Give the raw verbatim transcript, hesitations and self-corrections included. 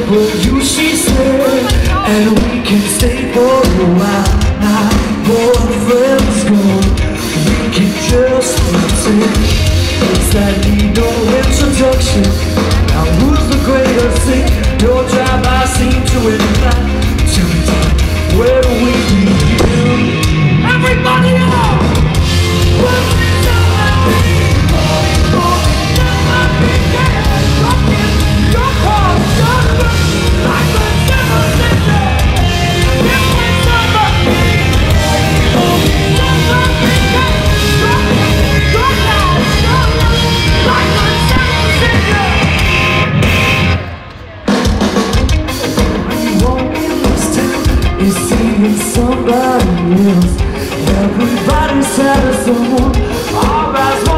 for you, she said, and we can stay for a while. Now boyfriend's gone, we can just pretend it's that need no introduction. Now who's the greatest thing? Your drive I seem to imply. Tell me, tell me, where do we begin? Everybody up! Somebody else, everybody's had someone. All eyes